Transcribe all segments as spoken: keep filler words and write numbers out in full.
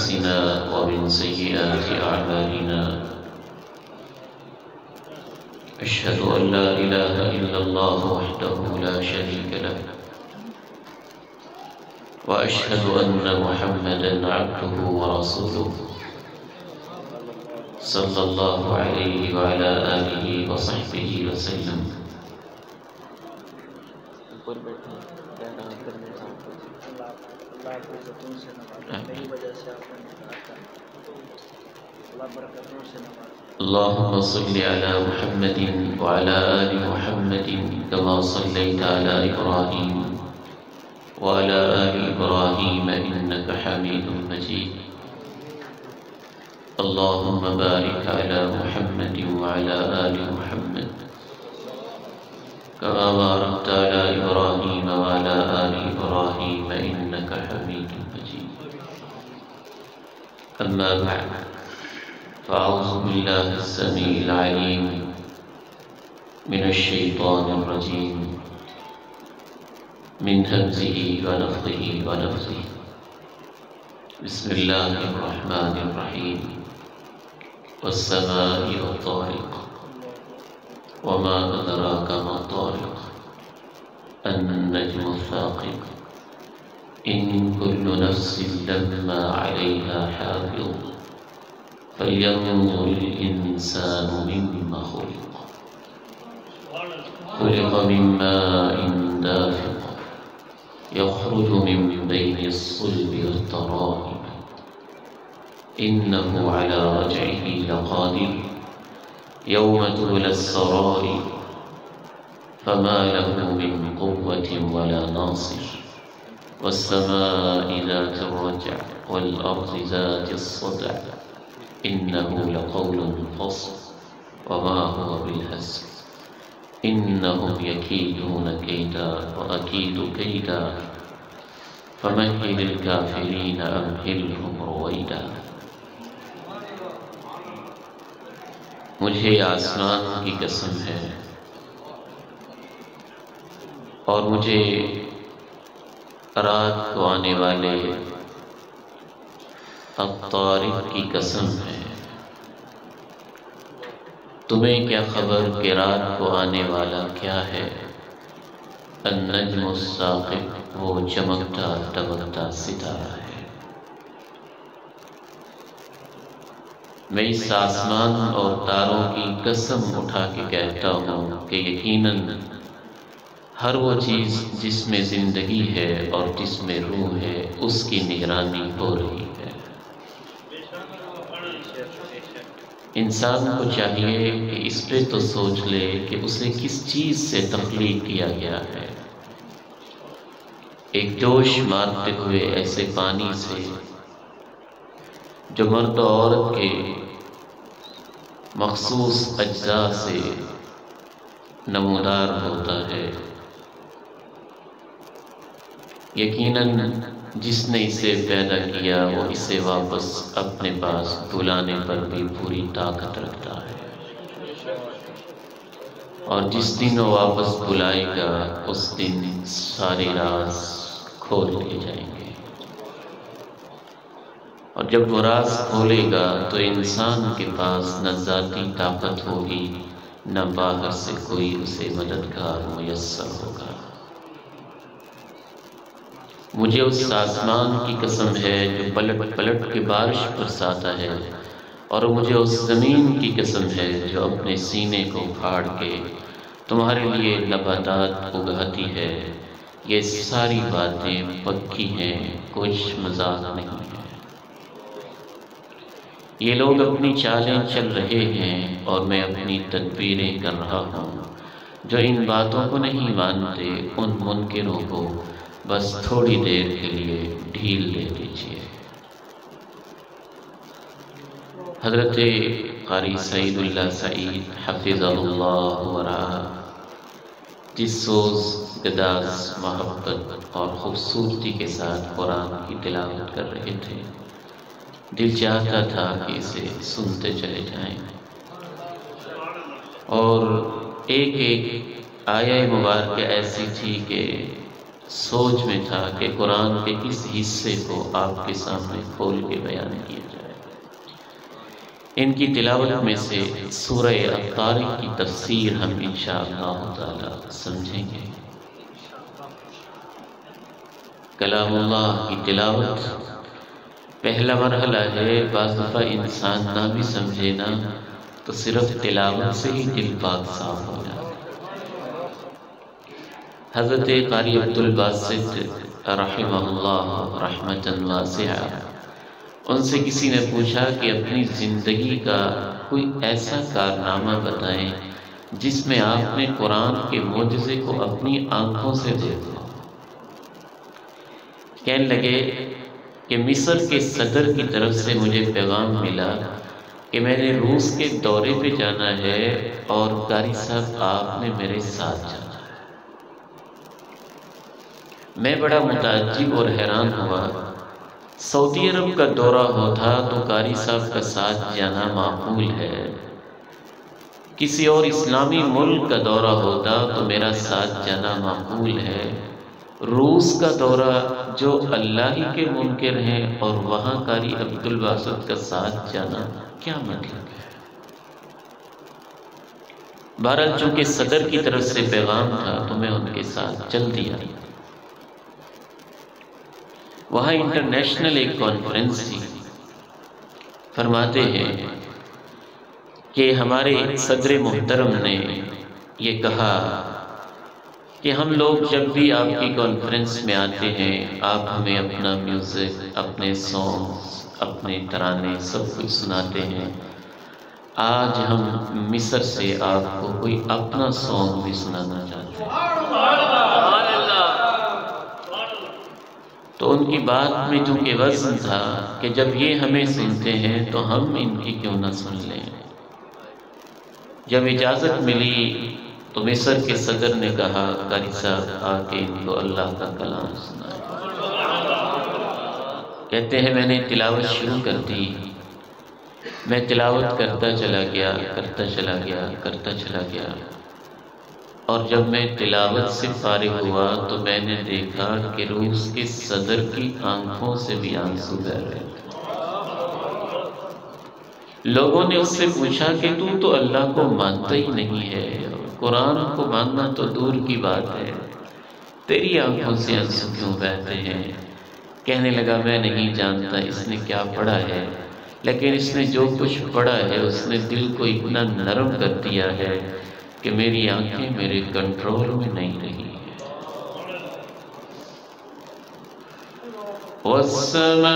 أنفسنا ومن سيئات أعمالنا. أشهد أن لا إله إلا الله وحده لا شريك له، وأشهد أن محمدًا عبده ورسوله صلى الله عليه وعلى آله وصحبه وسلم. اللهم صل على محمد وعلى آل محمد كما صليت على إبراهيم وعلى آل إبراهيم إنك حميد مجيد. اللهم بارك على محمد وعلى آل محمد كما باركت على إبراهيم وعلى آل إبراهيم إنك حميد مجيد. أما بعد، فأعوذ بالله السميع العليم من الشيطان الرجيم من همزه ونفخه ونفثه. بسم الله الرحمن الرحيم. والسماء والطارق وما أدراك ما الطارق النجم الثاقب إن كل نفس لما عليها حافظ فلينظر الإنسان مما خلق. خلق من ماء دافق يخرج من بين الصلب والترائب إنه على رجعه لقادر يوم تبلى السرائر فما له من قوة ولا ناصر. والسماء ذات الرجع والأرض ذات الصدع إنه لقول فصل وما هو بالهزل إنهم يكيدون كيدا وأكيد كيدا فمهل الكافرين أمهلهم رويدا. مجھے آسمان کی قسم ہے اور مجھے رات کو آنے والے الطارق کی قسم ہے. تمہیں کیا خبر کہ رات کو آنے والا کیا ہے؟ النجم الثاقب، وہ چمکتا دمکتا ستارہ ہے. میں اس آسمان اور تاروں کی قسم اٹھا کے کہتا ہوں کہ یقیناً ہر وہ چیز جس میں زندگی ہے اور جس میں روح ہے اس کی نگرانی ہو رہی ہے. انسان کو چاہیے کہ اس پہ تو سوچ لے کہ اسے کس چیز سے تخلیق کیا گیا ہے. ایک جوش مارتے ہوئے ایسے پانی سے جو مرد و عورت کے مخصوص اجزاء سے نمودار ہوتا ہے. یقیناً جس نے اسے پیدا کیا وہ اسے واپس اپنے پاس بلانے پر بھی پوری طاقت رکھتا ہے، اور جس دن وہ واپس بلائے گا اس دن سارے راز کھول لیے جائیں گے. اور جب وہ راز کھولے گا تو انسان کے پاس نہ ذاتی طاقت ہوگی نہ باہر سے کوئی اسے مددگار میسر ہوگا. مجھے اس آسمان کی قسم ہے جو پلٹ پلٹ کے بارش برساتا ہے، اور مجھے اس زمین کی قسم ہے جو اپنے سینے کو پھاڑ کے تمہارے لیے نباتات اگاتی ہے. یہ ساری باتیں پکی ہیں، کچھ مذاق نہیں ہے. یہ لوگ اپنی چالیں چل رہے ہیں اور میں اپنی تدبیریں کر رہا ہوں. جو ان باتوں کو نہیں مانتے ان منکروں کو بس تھوڑی دیر کے لیے ڈھیل دے دیجیے. حضرت قاری سعید اللہ سعید حفظہ اللہ ورعاہ جس سوز، گداز، محبت اور خوبصورتی کے ساتھ قرآن کی تلاوت کر رہے تھے، دل چاہتا تھا کہ اسے سنتے چلے جائیں. اور ایک ایک آیہ مبارکہ ایسی تھی کہ سوچ میں تھا کہ قرآن کے اس حصے کو آپ کے سامنے کھول کے بیان کیا جائے۔ ان کی تلاوت میں سے سورہ الطارق کی تفسیر ہم انشاءاللہ تعالی سمجھیں گے۔ کلام اللہ کی تلاوت پہلا مرحلہ ہے، بعض دفعہ انسان نہ بھی سمجھے نا تو صرف تلاوت سے ہی دل پاک صاف ہو جاتا ہے۔ حضرت قاری عبدالباسط رحمہ اللہ رحمۃ واسعہ، ان سے کسی نے پوچھا کہ اپنی زندگی کا کوئی ایسا کارنامہ بتائیں جس میں آپ نے قرآن کے معجزے کو اپنی آنکھوں سے دیکھا۔ کہنے لگے کہ مصر کے صدر کی طرف سے مجھے پیغام ملا کہ میں نے روس کے دورے پہ جانا ہے اور قاری صاحب آپ نے میرے ساتھ جانا ہے۔ میں بڑا متعجب اور حیران ہوا۔ سعودی عرب کا دورہ ہوتا تو قاری صاحب کا ساتھ جانا معقول ہے، کسی اور اسلامی ملک کا دورہ ہوتا تو میرا ساتھ جانا معقول ہے، روس کا دورہ جو اللہ ہی کے منکر ہیں اور وہاں قاری عبدالباسط کا ساتھ جانا کیا مطلب ہے؟ بہرحال چونکہ صدر کی طرف سے پیغام تھا تو میں ان کے ساتھ چل دیا۔ وہاں انٹرنیشنل ایک کانفرنس تھی۔ فرماتے ہیں کہ ہمارے صدر محترم نے یہ کہا کہ ہم لوگ جب بھی آپ کی کانفرنس میں آتے ہیں آپ ہمیں اپنا میوزک، اپنے سانگز، اپنے ترانے سب کچھ سناتے ہیں۔ آج ہم مصر سے آپ کو کوئی اپنا سانگ بھی سنانا چاہتے ہیں۔ تو ان کی بات میں چونکہ وزن تھا کہ جب یہ ہمیں سنتے ہیں تو ہم ان کی کیوں نہ سن لیں۔ جب اجازت ملی تو مصر کے صدر نے کہا قاری صاحب آ کے ان کو اللہ کا کلام سنائے۔ کہتے ہیں میں نے تلاوت شروع کر دی، میں تلاوت کرتا چلا گیا کرتا چلا گیا کرتا چلا گیا اور جب میں تلاوت سے فارغ ہوا تو میں نے دیکھا کہ روس کے صدر کی آنکھوں سے بھی آنسو بہہ رہے تھے۔ لوگوں نے اس سے پوچھا کہ تو تو اللہ کو مانتا ہی نہیں ہے، قرآن کو ماننا تو دور کی بات ہے، تیری آنکھوں سے آنسو کیوں بہتے ہیں؟ کہنے لگا میں نہیں جانتا اس نے کیا پڑھا ہے، لیکن اس نے جو کچھ پڑھا ہے اس نے دل کو اتنا نرم کر دیا ہے کہ میری آنکھیں میرے کنٹرول میں نہیں رہی۔ وَالسَّمَاءِ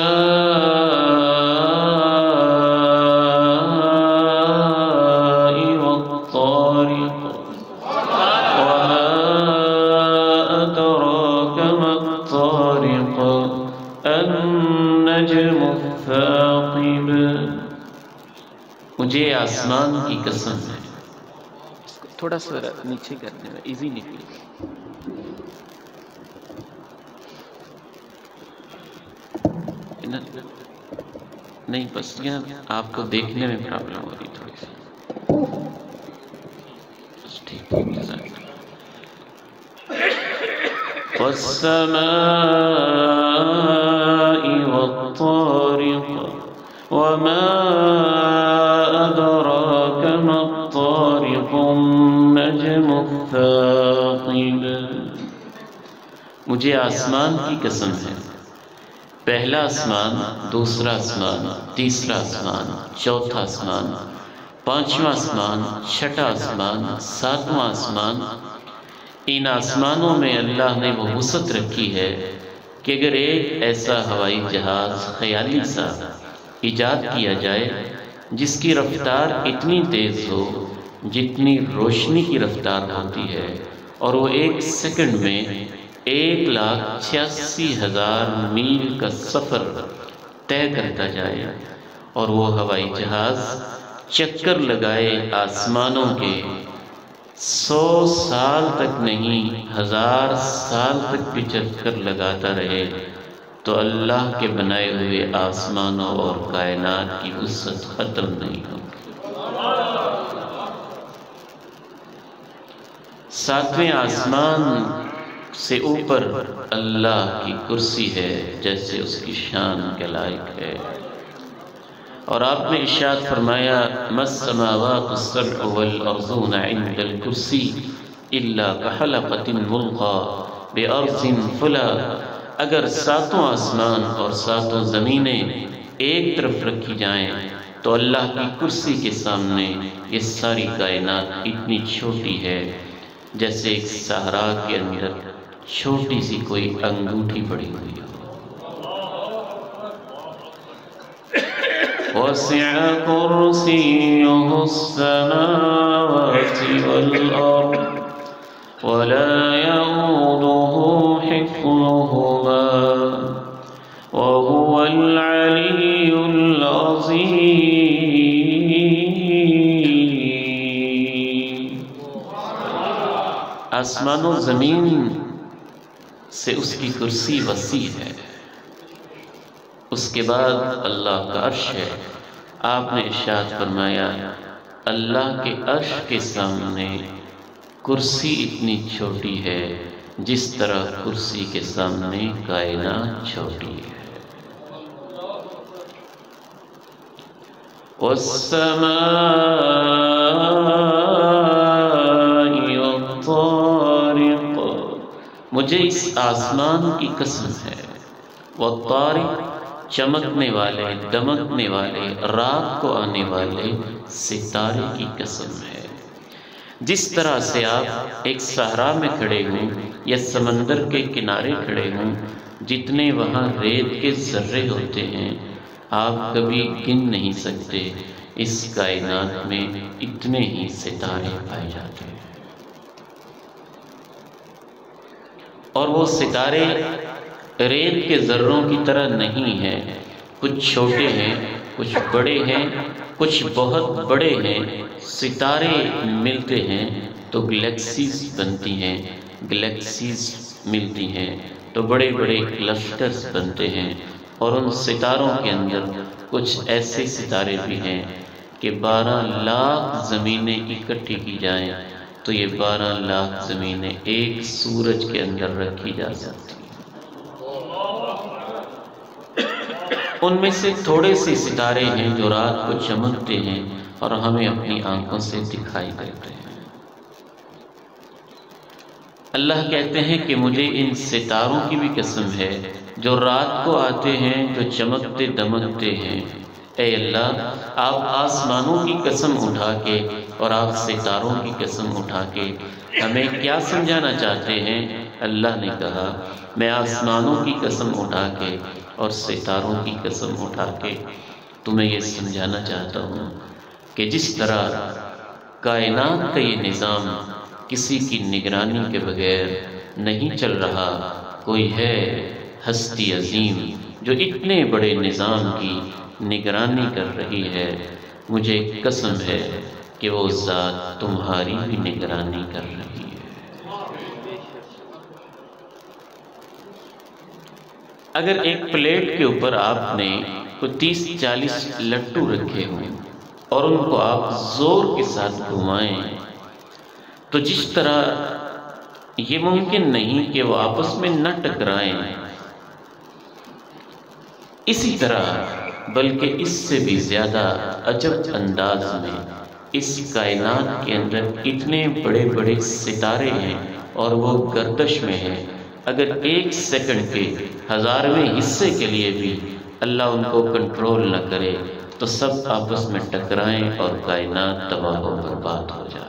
وَالطَّارِقِ وَمَا أَدْرَاكَ مَا الطَّارِقُ النَّجْمُ الثَّاقِبُ۔ مجھے آسمان کی قسم ہے، تھوڑا سا نیچے کرنے میں ایزی نکلے گا۔ نہیں بس یہ آپ کو دیکھنے میں پرابلم ہو رہی تھوڑی سی، بس ٹھیک ہے۔ وَالسَّمَاءِ وَالطَّارِقِ وَمَا أَدْرَاكَ مَا الطَّارِقُ النَّجْمُ الثَّاقِبُ۔ مجھے آسمان کی قسم ہے، پہلا آسمان، دوسرا آسمان، تیسرا آسمان، چوتھا آسمان، پانچواں آسمان، چھٹا آسمان، ساتواں آسمان، ان آسمانوں میں اللہ نے وہ وسعت رکھی ہے کہ اگر ایک ایسا ہوائی جہاز خیالی سا ایجاد کیا جائے جس کی رفتار اتنی تیز ہو جتنی روشنی کی رفتار ہوتی ہے اور وہ ایک سیکنڈ میں ایک لاکھ چھیاسی ہزار میل کا سفر طے کرتا جائے اور وہ ہوائی جہاز چکر لگائے آسمانوں کے سو سال تک نہیں ہزار سال تک بھی چکر لگاتا رہے تو اللہ کے بنائے ہوئے آسمانوں اور کائنات کی وسعت ختم نہیں ہوگی۔ ساتویں آسمان سے اوپر اللہ کی کرسی ہے جیسے اس کی شان کے لائق ہے۔ اور آپ نے ارشاد فرمایا ما السماوات السبع والارضون عند الکرسی الا كحلقة ملقى بأرض فلا، اگر ساتوں آسمان اور ساتوں زمینیں ایک طرف رکھی جائیں تو اللہ کی کرسی کے سامنے یہ ساری کائنات اتنی چھوٹی ہے جیسے ایک صحرا کے اندر چھوٹی سی کوئی انگوٹھی پڑی ہوئی ہو۔ وَسِعَ كُرْسِيُّهُ السَّمَاوَاتِ وَالْأَرْضَ وَلَا يَئُودُهُ حِفْظُهُمَا وَهُوَ الْعَلِيُّ الْعَظِيمُ۔ آسمان و زمین سے اس کی کرسی وسیع ہے، اس کے بعد اللہ کا عرش ہے۔ آپ نے ارشاد فرمایا اللہ کے عرش کے سامنے کرسی اتنی چھوٹی ہے جس طرح کرسی کے سامنے کائنات چھوٹی ہے۔ وَالسَّمَاءِ وَالطَّارِقِ، مجھے اس آسمان کی قسم ہے، وَالطَّارِقِ، چمکنے والے دمکنے والے رات کو آنے والے ستارے کی قسم ہے۔ جس طرح سے آپ ایک صحرا میں کھڑے ہوں یا سمندر کے کنارے کھڑے ہوں، جتنے وہاں ریت کے ذرے ہوتے ہیں آپ کبھی گن نہیں سکتے، اس کائنات میں اتنے ہی ستارے پائے جاتے ہیں۔ اور وہ ستارے ریت کے ذروں کی طرح نہیں ہیں، کچھ چھوٹے ہیں کچھ بڑے ہیں، کچھ بہت بڑے ہیں۔ ستارے ملتے ہیں تو گلیکسیز بنتی ہیں، گلیکسیز ملتی ہیں تو بڑے بڑے کلسٹرز بنتے ہیں، اور ان ستاروں کے اندر کچھ ایسے ستارے بھی ہیں کہ بارہ لاکھ زمینیں اکٹھی کی جائیں تو یہ بارہ لاکھ زمینیں ایک سورج کے اندر رکھی جا سکتی ہیں۔ ان میں سے تھوڑے سے ستارے ہیں جو رات کو چمکتے ہیں اور ہمیں اپنی آنکھوں سے دکھائی دیتے ہیں۔ اللہ کہتے ہیں کہ مجھے ان ستاروں کی بھی قسم ہے جو رات کو آتے ہیں جو چمکتے دمکتے ہیں۔ اے اللہ، آپ آسمانوں کی قسم اٹھا کے اور آپ ستاروں کی قسم اٹھا کے ہمیں کیا سمجھانا چاہتے ہیں؟ اللہ نے کہا میں آسمانوں کی قسم اٹھا کے اور ستاروں کی قسم اٹھا کے تمہیں یہ سمجھانا چاہتا ہوں کہ جس طرح کائنات کا یہ نظام کسی کی نگرانی کے بغیر نہیں چل رہا، کوئی ہے ہستی عظیم جو اتنے بڑے نظام کی نگرانی کر رہی ہے، مجھے قسم ہے کہ وہ ذات تمہاری بھی نگرانی کر رہی ہے۔ اگر ایک پلیٹ کے اوپر آپ نے کوئی تیس چالیس لڈو رکھے ہوئے اور ان کو آپ زور کے ساتھ گھمائیں تو جس طرح یہ ممکن نہیں کہ وہ آپس میں نہ ٹکرائیں، اسی طرح بلکہ اس سے بھی زیادہ عجب انداز میں اس کائنات کے اندر اتنے بڑے بڑے ستارے ہیں اور وہ گردش میں ہیں، اگر ایک سیکنڈ کے ہزارویں حصے کے لیے بھی اللہ ان کو کنٹرول نہ کرے تو سب آپس میں ٹکرائیں اور کائنات تباہ و برباد ہو جائے۔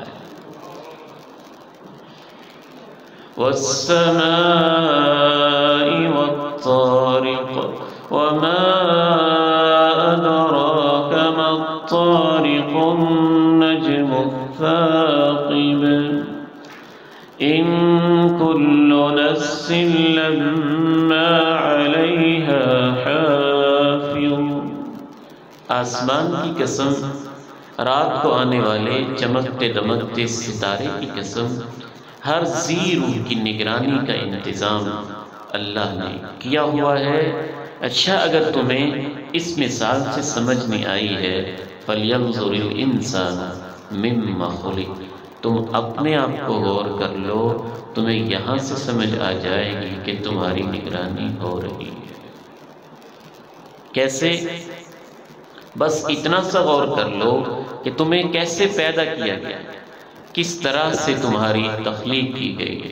وَالسَّمَاءِ وَالطَّارِقِ وَمَا أَدْرَاكَ مَا الطَّارِقُ النَّجْمُ الثَّاقِبُ إِن كُلُّ نَفْسٍ لَمَّا عَلَيْهَا حَافِظٌ۔ آسمان کی قسم، رات کو آنے والے چمکتے دمکتے ستارے کی قسم، ہر ذی روح کی نگرانی کا انتظام اللہ نے کیا ہوا ہے۔ اچھا اگر تمہیں اس مثال سے سمجھ نہیں آئی ہے، فَلْيَنظُرِ الْإِنسَانُ مِمَّا خُلِقَ، تم اپنے آپ کو غور کر لو، تمہیں یہاں سے سمجھ آ جائے گی کہ تمہاری نگرانی ہو رہی ہے۔ کیسے؟ بس اتنا سا غور کر لو کہ تمہیں کیسے پیدا کیا گیا، کس طرح سے تمہاری تخلیق کی گئی۔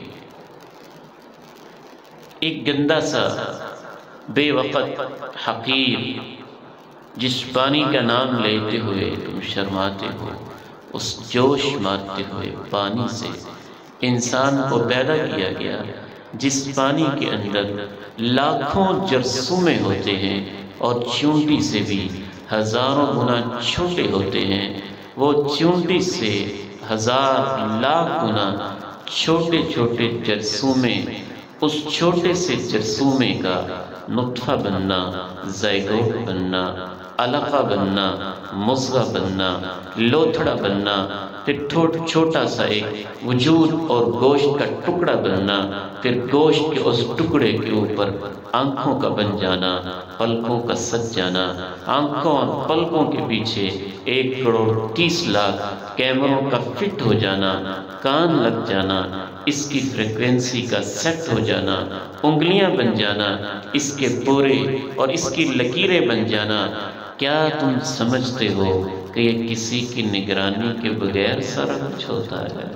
ایک گندا سا بے وقت حقیر جس پانی کا نام لیتے ہوئے تم شرماتے ہو، اس جوش مارتے ہوئے پانی سے انسان کو پیدا کیا گیا، جس پانی کے اندر لاکھوں جرثومے ہوتے ہیں اور چونٹی سے بھی ہزاروں گنا چھوٹے ہوتے ہیں۔ وہ چونٹی سے ہزار لاکھ گنا چھوٹے چھوٹے جرثومے، اس چھوٹے سے جرثومے کا نطفہ بننا، زیگوٹ بننا، علقہ بننا، مضغہ بننا، لوتھڑا بننا، پھر چھوٹا سا ایک وجود اور گوشت کا ٹکڑا بننا، پھر گوشت کے اس ٹکڑے کے اوپر آنکھوں کا بن جانا، پلکوں کا سج جانا، آنکھوں اور پلکوں کے پیچھے ایک کروڑ تیس لاکھ کیمروں کا فٹ ہو جانا، کان لگ جانا، اس کی فریکوینسی کا سیٹ ہو جانا، انگلیاں بن جانا، اس کے پورے اور اس کی لکیریں بن جانا۔ کیا تم سمجھتے ہو کہ یہ کسی کی نگرانی کے بغیر سارا کچھ ہوتا ہے؟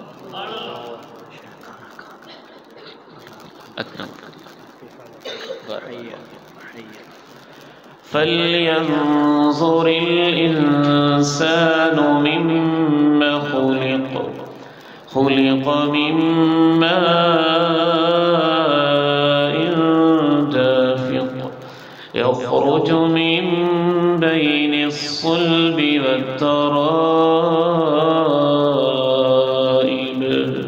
فَلْيَنظُرِ الْإِنسَانُ مِمَّ خُلِقَ خُلِقَ مِن مَّاءٍ دَافِقٍ يَخْرُجُ مِن بَيْنِ الصُّلْبِ وَالتَّرَائِبِ۔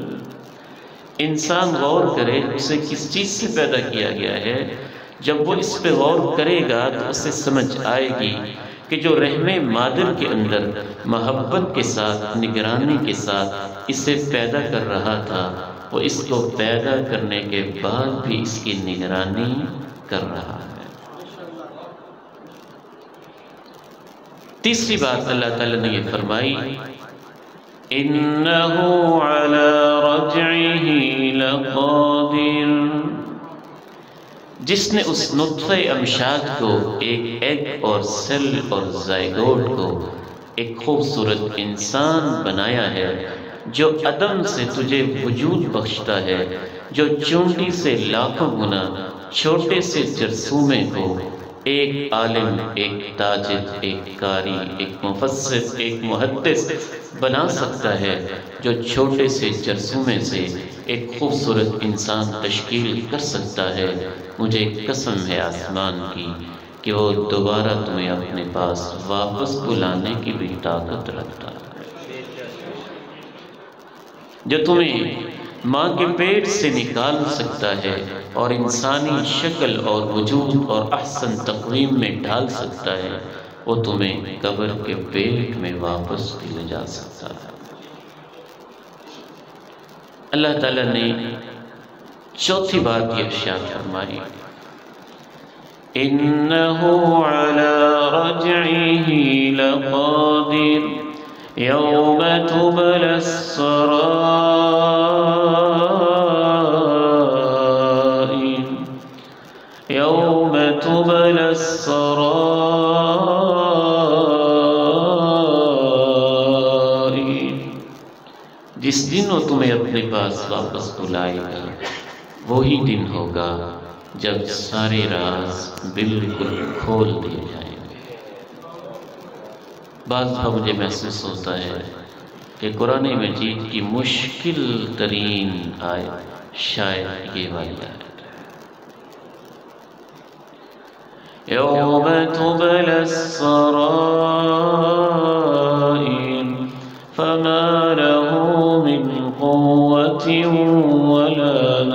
انسان غور کرے اسے کس چیز سے پیدا کیا گیا ہے۔ جب وہ اس پہ غور کرے گا تو اسے سمجھ آئے گی کہ جو رحم مادر کے اندر محبت کے ساتھ، نگرانی کے ساتھ اسے پیدا کر رہا تھا، وہ اس کو پیدا کرنے کے بعد بھی اس کی نگرانی کر رہا ہے۔ تیسری بات اللہ تعالیٰ نے یہ فرمائی، إِنَّهُ عَلَى رَجْعِهِ لَقَادِرٌ۔ جس نے اس نطفہ امشاد کو، ایک ایگ اور سیل اور زائگوٹ کو ایک خوبصورت انسان بنایا ہے، جو عدم سے تجھے وجود بخشتا ہے، جو چونٹی سے لاکھوں گنا چھوٹے سے جرثومے کو ایک عالم، ایک تاجر، ایک قاری، ایک مفسر، ایک محدث بنا سکتا ہے، جو چھوٹے سے جرثومے سے ایک خوبصورت انسان تشکیل کر سکتا ہے، مجھے قسم ہے آسمان کی کہ وہ دوبارہ تمہیں اپنے پاس واپس بلانے کی بھی طاقت رکھتا ہے، جو تمہیں ماں کے پیٹ سے نکال سکتا ہے اور انسانی شکل اور وجود اور احسن تقویم میں ڈال سکتا ہے، وہ تمہیں قبر کے پیٹ میں واپس بھی لے جا سکتا ہے۔ اللہ تعالیٰ نے چوتھی بات یہ ارشاد فرمائی، إِنَّهُ عَلَى رَجْعِهِ لَقَادِرٌ يَوْمَ تُبْلَى السَّرَائِرُ يَوْمَ تُبْلَى السَّرَائِرُ، جس دن وہ تمہیں اپنے پاس واپس بلائے گا، وہی دن ہوگا جب سارے راز بالکل کھول دیے جائیں گے۔ بعض دفعہ مجھے محسوس ہوتا ہے کہ قرآن مجید کی مشکل ترین آیت شاید یہ والی آیت ہے، یوم تبلی السرائر فما له من قوة ولا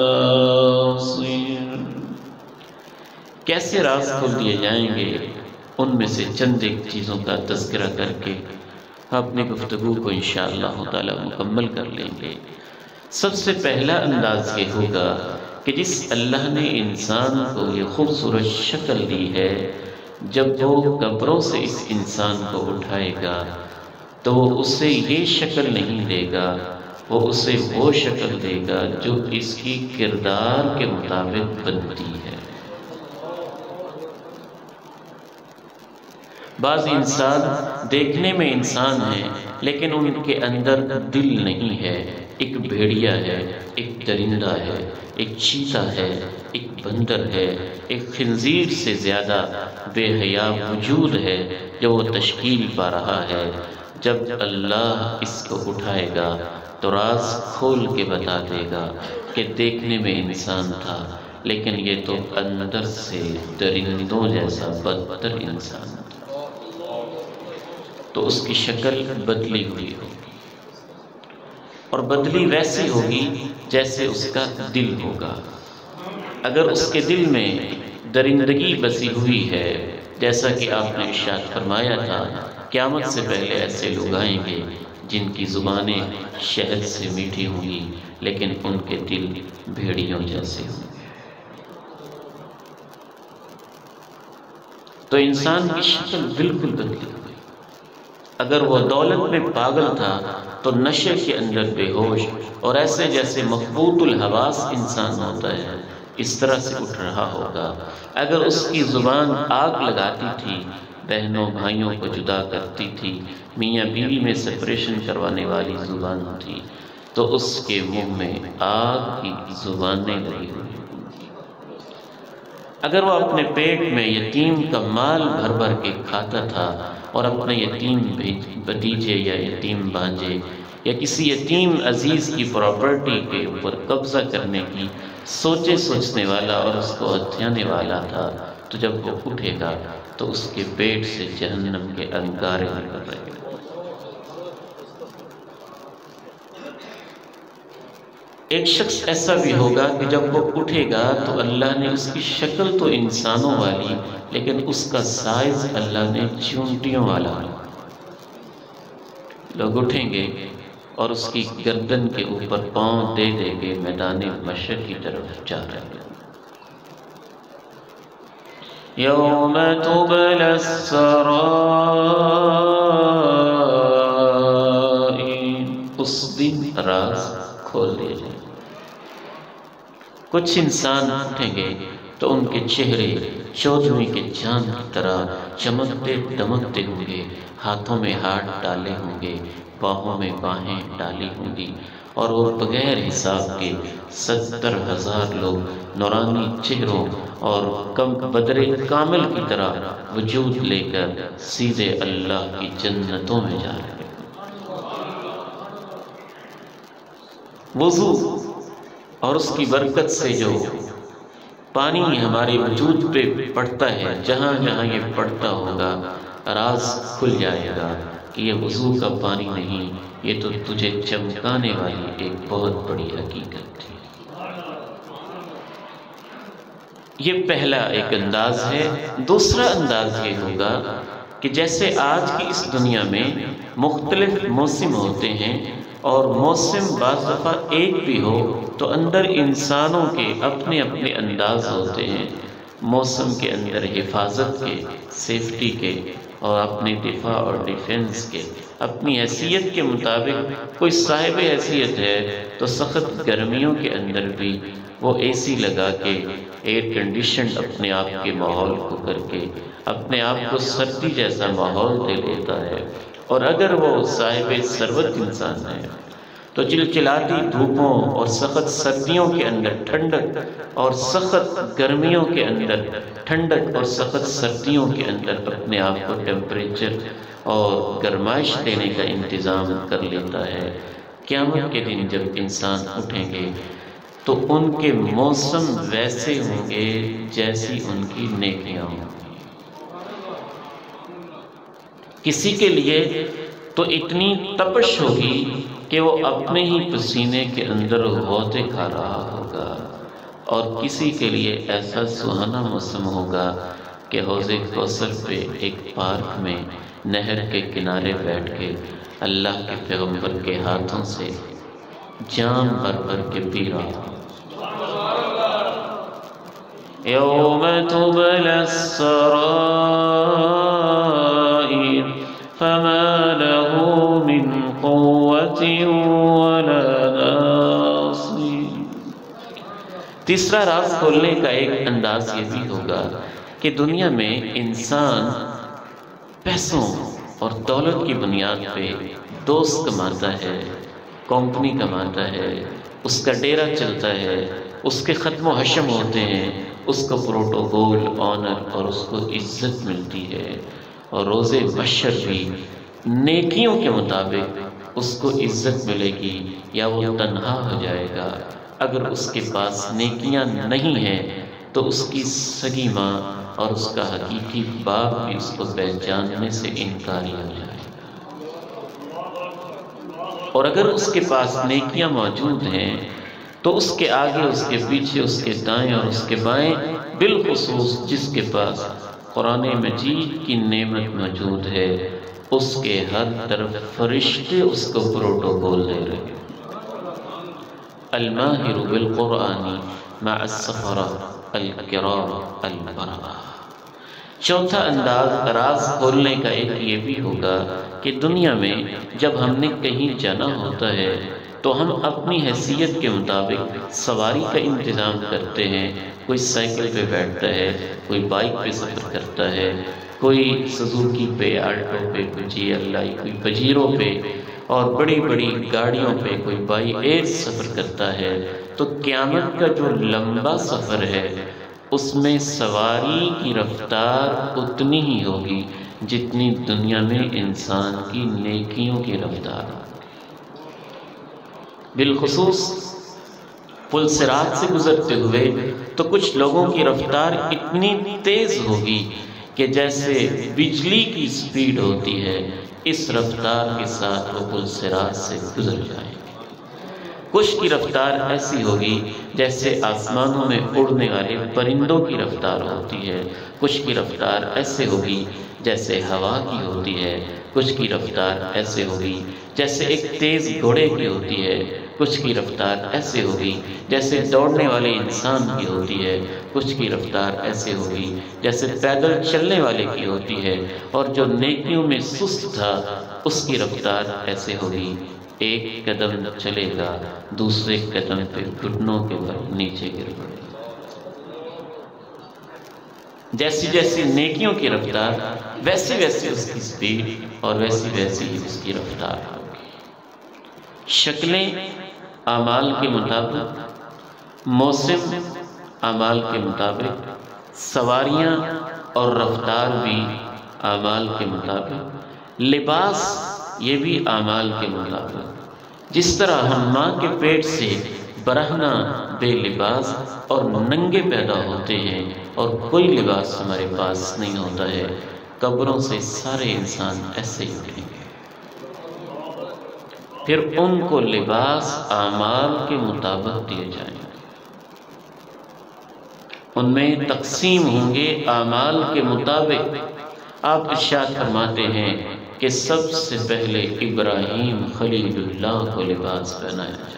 ناصر۔ کیسے راز کھول دیے جائیں گے، ان میں سے چند ایک چیزوں کا تذکرہ کر کے اپنی گفتگو کو انشاءاللہ تعالی مکمل کر لیں گے۔ سب سے پہلا انداز یہ ہوگا کہ جس اللہ نے انسان کو یہ خوبصورت شکل دی ہے، جب وہ قبروں سے اس انسان کو اٹھائے گا تو وہ اسے یہ شکل نہیں دے گا، وہ اسے وہ شکل دے گا جو اس کی کردار کے مطابق بنتی ہے۔ بعض انسان دیکھنے میں انسان ہیں لیکن ان کے اندر دل نہیں ہے، ایک بھیڑیا ہے، ایک درندہ ہے، ایک چیتا ہے، ایک بندر ہے، ایک خنزیر سے زیادہ بے حیا وجود ہے جو وہ تشکیل پا رہا ہے۔ جب اللہ اس کو اٹھائے گا تو راز کھول کے بتا دے گا کہ دیکھنے میں انسان تھا لیکن یہ تو اندر سے درندوں جیسا بدتر انسان تھا۔ تو اس کی شکل بدلی ہوئی ہوگی، اور بدلی ویسی ہوگی جیسے اس کا دل ہوگا۔ اگر اس کے دل میں درندگی بسی ہوئی ہے، جیسا کہ آپ نے ارشاد فرمایا تھا، قیامت سے پہلے ایسے لوگ آئیں گے جن کی زبانیں شہد سے میٹھی ہوں گی لیکن ان کے دل بھیڑیوں جیسے ہوں گے۔ تو انسان کی شکل بالکل بدلی ہوئی۔ اگر وہ دولت میں پاگل تھا تو نشے کے اندر بے ہوش اور ایسے جیسے مخبوط الحواس انسان ہوتا ہے اس طرح سے اٹھ رہا ہوگا۔ اگر اس کی زبان آگ لگاتی تھی، بہنوں بھائیوں کو جدا کرتی تھی، میاں بیوی میں سپریشن کروانے والی زبان تھی، تو اس کے منہ میں آگ کی زبانیں لگی ہوئی۔ اگر وہ اپنے پیٹ میں یتیم کا مال بھر بھر کے کھاتا تھا اور اپنے یتیم بھتیجے یا یتیم بھانجے یا کسی یتیم عزیز کی پراپرٹی کے اوپر قبضہ کرنے کی سوچے سوچنے والا اور اس کو ہتھیانے والا تھا، تو جب وہ اٹھے گا تو اس کے پیٹ سے جہنم کے انگارے نکل رہے گا۔ ایک شخص ایسا بھی ہوگا کہ جب وہ اٹھے گا تو اللہ نے اس کی شکل تو انسانوں والی لیکن اس کا سائز اللہ نے چونٹیوں والا۔ لوگ اٹھیں گے اور اس کی گردن کے اوپر پاؤں دے دے کے میدان مشرق کی طرف جا رہے ہیں۔ یوم تبلی السرائر، اس دن راز کھول دیے جائیں۔ کچھ انسان اٹھیں گے تو ان کے چہرے چودھویں کے چاند کی طرح چمکتے دمکتے ہوں گے، ہاتھوں میں ہاتھ ڈالے ہوں گے، باہوں میں باہیں ڈالی ہوں گی، اور وہ بغیر حساب کے ستر ہزار لوگ نورانی چہروں اور کم بدر کامل کی طرح وجود لے کر سیدھے اللہ کی جنتوں میں جا رہے ہیں۔ وضو اور اس کی برکت سے جو پانی ہمارے وجود پہ پڑتا ہے، جہاں جہاں یہ پڑتا ہوگا راز کھل جائے گا کہ یہ وضو کا پانی نہیں، یہ تو تجھے چمکانے والی ایک بہت بڑی حقیقت تھی۔ یہ پہلا ایک انداز ہے۔ دوسرا انداز یہ ہوگا کہ جیسے آج کی اس دنیا میں مختلف موسم ہوتے ہیں اور موسم بعض دفعہ ایک بھی ہو تو اندر انسانوں کے اپنے اپنے انداز ہوتے ہیں، موسم کے اندر حفاظت کے، سیفٹی کے اور اپنی دفاع اور ڈیفنس کے، اپنی حیثیت کے مطابق۔ کوئی صاحب حیثیت ہے تو سخت گرمیوں کے اندر بھی وہ اے سی لگا کے ایئر کنڈیشن اپنے آپ کے ماحول کو کر کے اپنے آپ کو سردی جیسا ماحول دے لیتا ہے، اور اگر وہ صاحب ثروت انسان ہے تو چلچلاتی دھوپوں اور سخت سردیوں کے اندر ٹھنڈک اور سخت گرمیوں کے اندر ٹھنڈک اور سخت سردیوں کے اندر اپنے آپ کو ٹیمپریچر اور گرمائش دینے کا انتظام کر لیتا ہے۔ قیامت کے دن جب انسان اٹھیں گے تو ان کے موسم ویسے ہوں گے جیسی ان کی نیکیاں ہوں گی۔ کسی کے لیے تو اتنی تپش ہوگی کہ وہ اپنے ہی پسینے کے اندر غوطے کھا رہا ہوگا، اور کسی کے لیے ایسا سہانا موسم ہوگا کہ حوض کوثر پہ ایک پارک میں نہر کے کنارے بیٹھ کے اللہ کے پیغمبر کے ہاتھوں سے جام بھر بھر کے پی رہا ہوں۔ یوم تبلی السرائر فما له تیسرا راز کھولنے کا ایک انداز یہ بھی ہوگا کہ دنیا میں انسان پیسوں اور دولت کی بنیاد پہ دوست کماتا ہے، کمپنی کماتا ہے، اس کا ڈیرا چلتا ہے، اس کے ختم و حشم ہوتے ہیں، اس کو پروٹوکول، آنر اور اس کو عزت ملتی ہے، اور روز محشر بھی نیکیوں کے مطابق اس کو عزت ملے گی یا وہ تنہا ہو جائے گا۔ اگر اس کے پاس نیکیاں نہیں ہیں تو اس کی سگی ماں اور اس کا حقیقی باپ بھی اس کو پہچاننے سے انکاری ہو جائے گا۔ اور اگر اس کے پاس نیکیاں موجود ہیں تو اس کے آگے، اس کے پیچھے، اس کے دائیں اور اس کے بائیں، بالخصوص جس کے پاس قرآن مجید کی نعمت موجود ہے، اس کے ہر طرف فرشتے اس کو پروٹوکول دے رہے ہیں۔ الماہر بالقرآن مع السفرہ الکرام البررہ۔ چوتھا انداز راز کھولنے کا ایک یہ بھی ہوگا کہ دنیا میں جب ہم نے کہیں جانا ہوتا ہے تو ہم اپنی حیثیت کے مطابق سواری کا انتظام کرتے ہیں۔ کوئی سائیکل پہ بیٹھتا ہے، کوئی بائک پہ سفر کرتا ہے، کوئی سزوکی پہ، آلٹو پہ، کوئی جی ایل آئی، کوئی پجیرو پہ، اور بڑی بڑی گاڑیوں پہ کوئی بائی ایئر سفر کرتا ہے۔ تو قیامت کا جو لمبا سفر ہے اس میں سواری کی رفتار اتنی ہی ہوگی جتنی دنیا میں انسان کی نیکیوں کی رفتار ہے۔ بالخصوص پل صراط سے گزرتے ہوئے تو کچھ لوگوں کی رفتار اتنی تیز ہوگی کہ جیسے بجلی کی سپیڈ ہوتی ہے، اس رفتار کے ساتھ وہ پل صراط سے گزر جائیں گے۔ کچھ کی رفتار ایسی ہوگی جیسے آسمانوں میں اڑنے والے پرندوں کی رفتار ہوتی ہے، کچھ کی رفتار ایسے ہوگی جیسے ہوا کی ہوتی ہے، کچھ کی رفتار ایسے ہوگی جیسے ایک تیز گھوڑے کی ہوتی ہے، کچھ کی رفتار ایسے ہوگی جیسے دوڑنے والے انسان کی ہوتی ہے، کچھ کی رفتار ایسے ہوگی جیسے پیدل چلنے والے کی ہوتی ہے، اور جو نیکیوں میں سست تھا اس کی رفتار ایسے ہوگی، ایک قدم چلے گا دوسرے قدم پہ گھٹنوں کے بل نیچے گر پڑے گا۔ جیسی جیسی نیکیوں کی رفتار ویسی ویسی اس کی سپیڈ اور ویسی ویسی اس کی رفتار ہوگی۔ شکلیں اعمال کے مطابق، موسم اعمال کے مطابق، سواریاں اور رفتار بھی اعمال کے مطابق، لباس یہ بھی اعمال کے مطابق۔ جس طرح ہم ماں کے پیٹ سے برہنہ، بے لباس اور ننگے پیدا ہوتے ہیں اور کوئی لباس ہمارے پاس نہیں ہوتا ہے، قبروں سے سارے انسان ایسے ہی اٹھیں گے، پھر ان کو لباس اعمال کے مطابق دیے جائیں گے، ان میں تقسیم ہوں گے اعمال کے مطابق۔ آپ ارشاد فرماتے ہیں کہ سب سے پہلے ابراہیم خلیل اللہ کو لباس پہنایا جائے،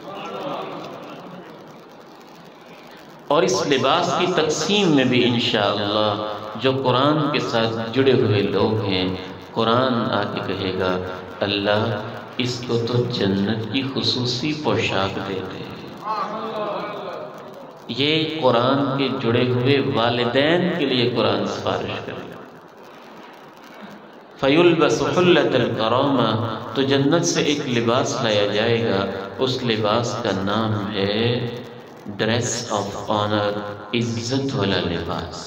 اور اس لباس کی تقسیم میں بھی انشاءاللہ جو قرآن کے ساتھ جڑے ہوئے لوگ ہیں، قرآن آ کے کہے گا اللہ اس کو تو جنت کی خصوصی پوشاک دے دے۔ یہ قرآن کے جڑے ہوئے والدین کے لیے قرآن سفارش کرے گا۔ فَيُلْبَسُ حُلَّةَ الْكَرَامَةِ، تو جنت سے ایک لباس لایا جائے گا، اس لباس کا نام ہے ڈریس آف آنر، عزت والا لباس۔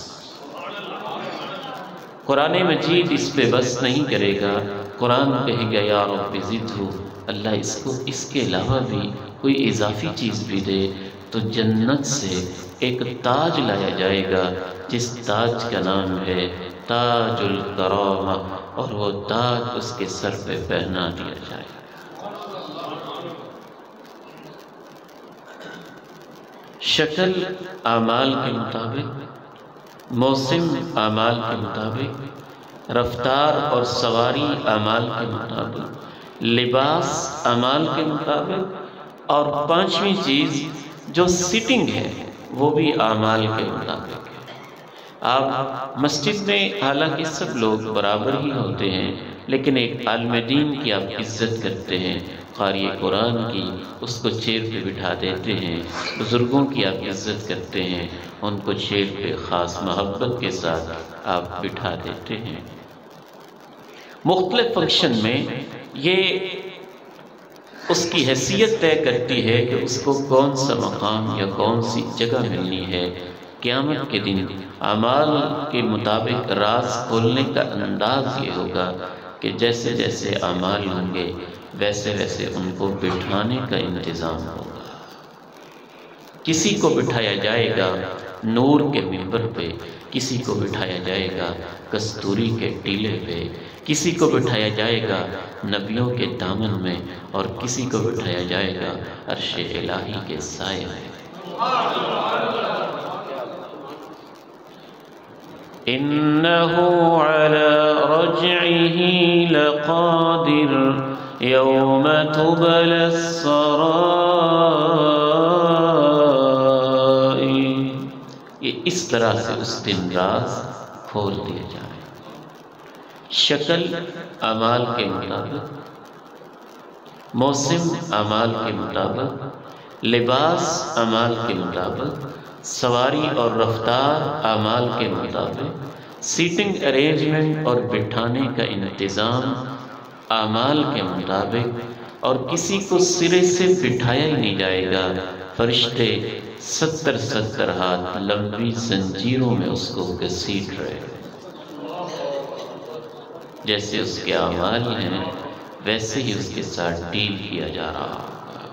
قرآن مجید اس پہ بس نہیں کرے گا، قرآن کہے گا یا رب زدہ، اللہ اس کو اس کے علاوہ بھی کوئی اضافی چیز بھی دے، تو جنت سے ایک تاج لایا جائے گا جس تاج کا نام ہے تاج الکرامہ، اور وہ تاج اس کے سر پہ پہنا دیا جائے گا۔ شکل اعمال کے مطابق، موسم اعمال کے مطابق، رفتار اور سواری اعمال کے مطابق، لباس اعمال کے مطابق، اور پانچویں چیز جو سٹنگ ہے وہ بھی اعمال کے مطابق ہے۔ آپ مسجد میں حالانکہ سب لوگ برابر ہی ہوتے ہیں، لیکن ایک عالم دین کی آپ عزت کرتے ہیں، قاری قرآن کی اس کو چیئر پہ بٹھا دیتے ہیں، بزرگوں کی آپ عزت کرتے ہیں، ان کو چیئر پہ خاص محبت کے ساتھ آپ بٹھا دیتے ہیں۔ مختلف فنکشن میں یہ اس کی حیثیت طے کرتی ہے کہ اس کو کون سا مقام یا کون سی جگہ ملنی ہے۔ قیامت کے دن اعمال کے مطابق راز کھولنے کا انداز یہ ہوگا کہ جیسے جیسے اعمال ہوں گے ویسے ویسے ان کو بٹھانے کا انتظام ہوگا۔ کسی کو بٹھایا جائے گا نور کے منبر پہ، کسی کو بٹھایا جائے گا کستوری کے ٹیلے پہ، کسی کو بٹھایا جائے گا نبیوں کے دامن میں، اور کسی کو بٹھایا جائے گا عرش الہی کے سائے میں۔ إنه على رجعه لقادر يوم تبلى السرائر۔ یہ اس طرح سے اس دن راز کھول دیا جائے، شکل اعمال کے مطابق، موسم اعمال کے مطابق، لباس اعمال کے مطابق، سواری اور رفتار اعمال کے مطابق، سیٹنگ ارینجمنٹ اور بٹھانے کا انتظام اعمال کے مطابق، اور کسی کو سرے سے بٹھایا ہی نہیں جائے گا، فرشتے ستر ستر ہاتھ لمبی زنجیروں میں اس کو گھسیٹ رہے، جیسے اس کے اعمال ہیں ویسے ہی اس کے ساتھ ڈیل کیا جا رہا ہوگا۔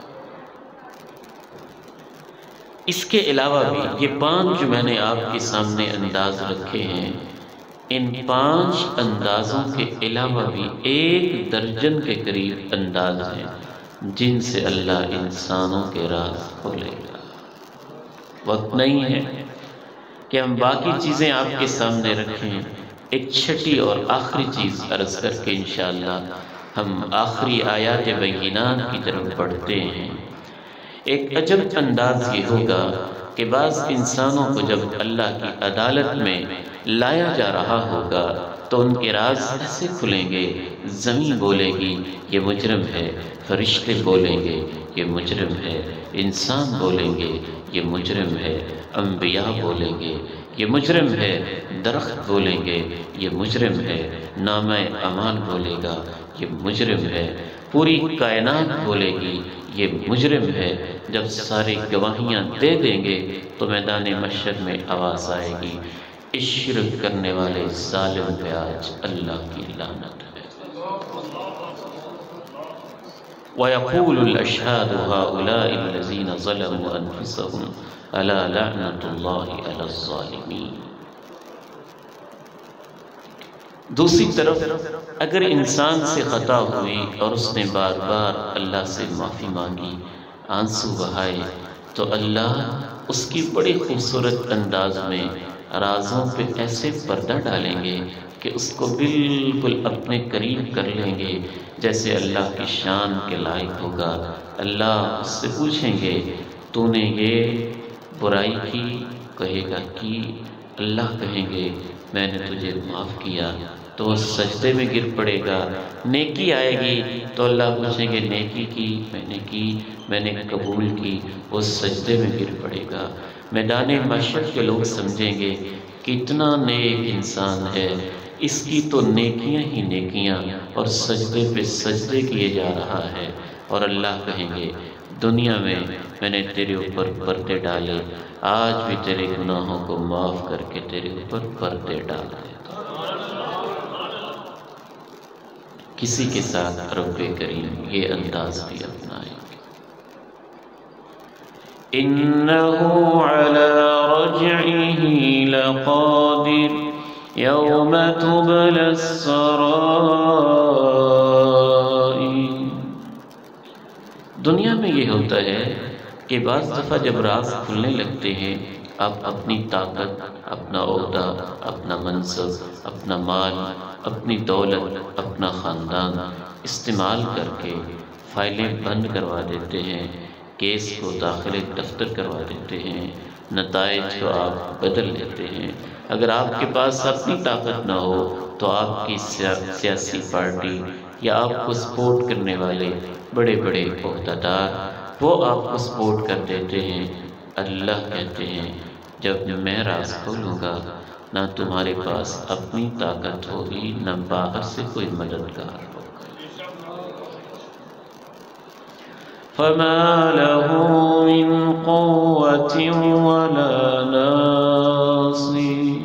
اس کے علاوہ بھی یہ پانچ جو میں نے آپ کے سامنے انداز رکھے ہیں، ان پانچ اندازوں کے علاوہ بھی ایک درجن کے قریب انداز ہیں جن سے اللہ انسانوں کے راز کھولے گا۔ وقت نہیں ہے کہ ہم باقی چیزیں آپ کے سامنے رکھیں، ایک چھٹی اور آخری چیز عرض کر کے انشاءاللہ ہم آخری آیات بینات کی طرف بڑھتے ہیں۔ ایک عجب انداز یہ ہوگا کہ بعض انسانوں کو جب اللہ کی عدالت میں لایا جا رہا ہوگا تو ان کے راز ایسے کھلیں گے، زمین بولے گی یہ مجرم ہے، فرشتے بولیں گے یہ مجرم ہے، انسان بولیں گے یہ مجرم ہے، انبیاء بولیں گے یہ مجرم ہے، درخت بولیں گے یہ مجرم ہے، نامہ اعمال بولے گا یہ مجرم ہے، پوری کائنات بولے گی یہ مجرم ہے۔ جب ساری گواہیاں دے دیں گے تو میدان محشر میں آواز آئے گی، اس شرک کرنے والے ظالم پہ آج اللہ کی لعنت ہے۔ وَيَقُولُ الْأَشْهَادُ هَؤُلَاءِ الَّذِينَ ظَلَمُوا أَنفُسَهُمْ أَلَا لَعْنَةُ اللَّهِ عَلَى الظَّالِمِينَ۔ دوسری طرف اگر انسان سے خطا ہوئی اور اس نے بار بار اللہ سے معافی مانگی، آنسو بہائے، تو اللہ اس کی بڑی خوبصورت انداز میں رازوں پہ ایسے پردہ ڈالیں گے کہ اس کو بالکل اپنے قریب کر لیں گے جیسے اللہ کی شان کے لائق ہوگا۔ اللہ اس سے پوچھیں گے تو نے یہ برائی کی؟ کہے گا کی۔ اللہ کہیں گے میں نے تجھے معاف کیا، تو وہ سجدے میں گر پڑے گا۔ نیکی آئے گی تو اللہ پوچھیں گے نیکی کی؟ میں نے کی، میں نے قبول کی، وہ سجدے میں گر پڑے گا۔ میدان محشر کے لوگ سمجھیں گے کتنا نیک انسان ہے، اس کی تو نیکیاں ہی نیکیاں اور سجدے پہ سجدے کیے جا رہا ہے، اور اللہ کہیں گے دنیا میں میں نے تیرے اوپر پردے ڈالے، آج بھی تیرے گناہوں کو معاف کر کے تیرے اوپر پردے ڈال دیتا۔ کسی کے ساتھ رب کریم یہ انداز بھی اپنائیں گے۔ إِنَّهُ عَلَى رَجْعِهِ لَقَادِرٌ يَوْمَ تُبْلَى السَّرَائِرُ۔ دنیا میں یہ ہوتا ہے کہ بعض دفعہ جب راز کھلنے لگتے ہیں، آپ اپنی طاقت، اپنا عہدہ، اپنا منصب، اپنا مال، اپنی دولت، اپنا خاندان استعمال کر کے فائلیں بند کروا دیتے ہیں، کیس کو داخل دفتر کروا دیتے ہیں، نتائج کو آپ بدل لیتے ہیں۔ اگر آپ کے پاس اپنی طاقت نہ ہو تو آپ کی سیاسی پارٹی یا آپ کو سپورٹ کرنے والے بڑے بڑے عہدیدار وہ آپ کو سپورٹ کر دیتے ہیں۔ اللہ کہتے ہیں جب میں راز کھولوں گا نہ تمہارے پاس اپنی طاقت ہوگی نہ باہر سے کوئی مددگار ہوگا۔ فَمَا لَهُ مِن قُوَّةٍ وَلَا نَاصِرٍ۔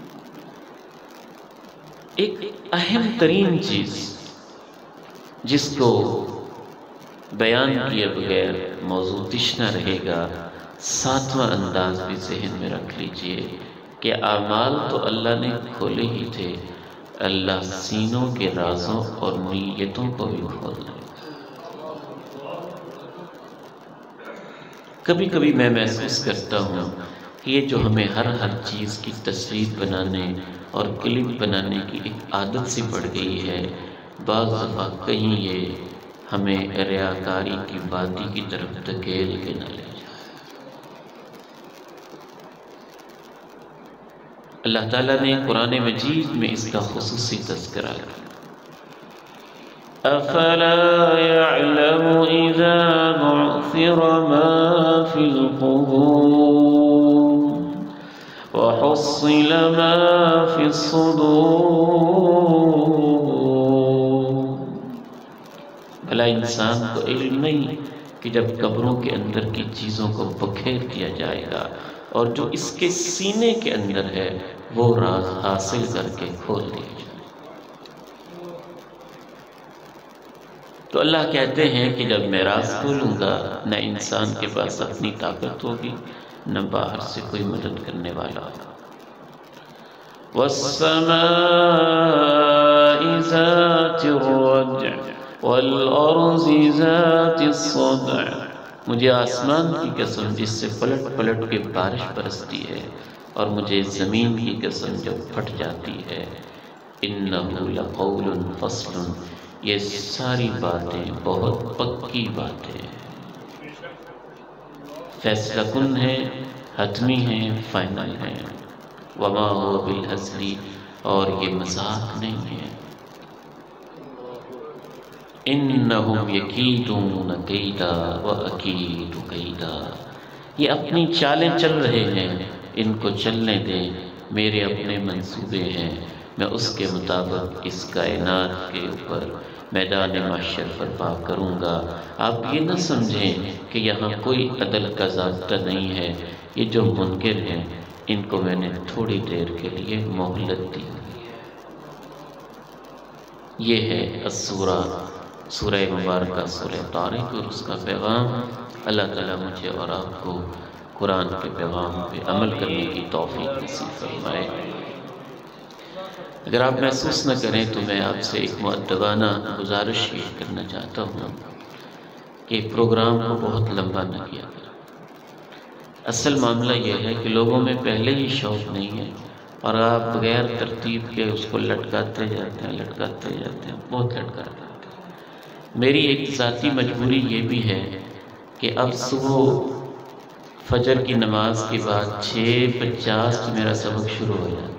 ایک اہم ترین چیز جس کو بیان کیے بغیر موضوع تشنا رہے گا، ساتواں انداز بھی ذہن میں رکھ لیجئے کہ اعمال تو اللہ نے کھولے ہی تھے، اللہ سینوں کے رازوں اور نیتوں کو بھی کھول دے۔ کبھی کبھی میں محسوس کرتا ہوں کہ یہ جو ہمیں ہر ہر چیز کی تصویر بنانے اور کلپ بنانے کی ایک عادت سی پڑ گئی ہے، بعض دفعہ کہیں یہ ہمیں ریاکاری کی وادی کی طرف دھکیل کے نہ لے جائے۔ اللہ تعالیٰ نے قرآن مجید میں اس کا خصوصی تذکرہ کیا۔ أَفَلَا يَعْلَمُ إِذَا بُعْثِرَ مَا فِي الْقُبُورِ وَحُصِّلَ مَا فِي الصُّدُورِ۔ بھلا انسان کو علم نہیں کہ جب قبروں کے اندر کی چیزوں کو بکھیر دیا جائے گا اور جو اس کے سینے کے اندر ہے وہ راز حاصل کر کے کھول دیا جائے۔ تو اللہ کہتے ہیں کہ جب میں راز کھولوں گا نہ انسان کے پاس اپنی طاقت ہوگی نہ باہر سے کوئی مدد کرنے والا ہوگا۔ وَالسَّمَاءِ ذَاتِ الرَّجْعِ وَالْأَرْضِ ذَاتِ الصَّدْعِ۔ مجھے آسمان کی قسم جس سے پلٹ پلٹ کے بارش برستی ہے اور مجھے زمین کی قسم جب پھٹ جاتی ہے۔ إِنَّهُ لَقَوْلٌ فَصْلٌ، یہ ساری باتیں بہت پکی باتیں ہیں، فیصلہ کن ہیں، حتمی ہیں، فائنل ہیں۔ وَمَا هُوَ بِالْهَزْلِ، اور یہ مذاق نہیں ہے۔ إِنَّهُمْ يَكِيدُونَ كَيْدًا وَأَكِيدُ كَيْدًا۔ یہ اپنی چالیں چل رہے ہیں، ان کو چلنے دیں، میرے اپنے منصوبے ہیں، میں اس کے مطابق اس کائنات کے اوپر میدان محشر برپا کروں گا۔ آپ یہ نہ سمجھیں کہ یہاں کوئی عدل کا ضابطہ نہیں ہے، یہ جو منکر ہیں ان کو میں نے تھوڑی دیر کے لیے مہلت دی ہوئی ہے۔ یہ ہے السورہ، سورہ مبارکہ سورہ طارق اور اس کا پیغام۔ اللہ تعالیٰ مجھے اور آپ کو قرآن کے پیغام پہ عمل کرنے کی توفیق نصیب فرمائے۔ اگر آپ محسوس نہ کریں تو میں آپ سے ایک مؤدبانہ گزارش یہ کرنا چاہتا ہوں کہ پروگرام کو بہت لمبا نہ کیا کریں۔ اصل معاملہ یہ ہے کہ لوگوں میں پہلے ہی شوق نہیں ہے اور آپ بغیر ترتیب کے اس کو لٹکاتے جاتے ہیں لٹکاتے جاتے ہیں بہت لٹکاتے ہیں۔ میری ایک ذاتی مجبوری یہ بھی ہے کہ اب صبح فجر کی نماز کے بعد چھ پچاس میرا سبق شروع ہو جاتا ہے۔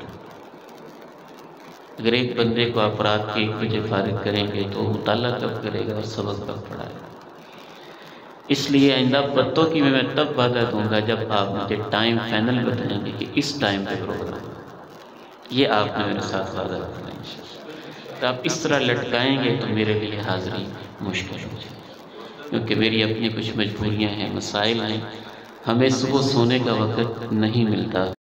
اگر ایک بندے کو آپ رات کے ایک بجے فارغ کریں گے تو مطالعہ کب کرے گا اور سبق کب پڑھائے گا؟ اس لیے آئندہ بتوں کی میں تب وعدہ دوں گا جب آپ مجھے ٹائم فائنل بتائیں گے کہ اس ٹائم پہ پروگرام، یہ آپ نے میرے ساتھ وعدہ کرنا ہے۔ تو آپ اس طرح لٹکائیں گے تو میرے لیے حاضری مشکل ہو جائے، کیونکہ میری اپنی کچھ مجبوریاں ہیں، مسائل ہیں، ہمیں صبح سونے کا وقت نہیں ملتا۔